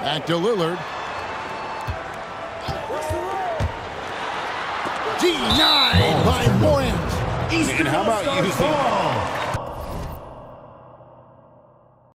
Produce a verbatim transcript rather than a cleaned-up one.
Back to Lillard. Denied by Morant. And how about using